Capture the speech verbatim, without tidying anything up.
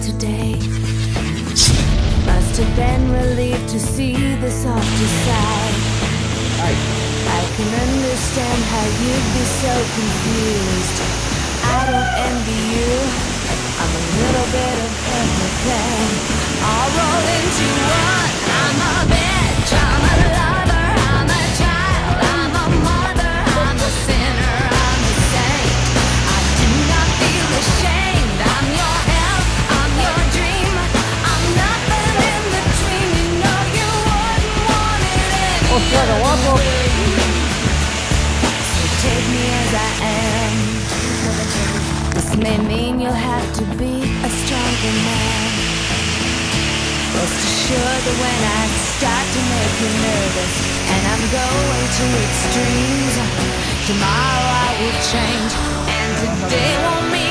today. Must have been relieved to see the softer side. I can understand how you'd be so confused. I don't envy you, I'm a little bit of everything, all rolled into one. I'm a bitch, I'm a lover, I'm a child, I'm a mother, I'm a sinner, I'm a saint. I do not feel ashamed. I'm your hell, I'm your dream, I'm nothing in between. You know you wouldn't want it any other way. So take me as I am. This may mean you'll have to be a stronger man. Rest assured that when I start to make you nervous and I'm going to extremes, tomorrow I will change, and today won't mean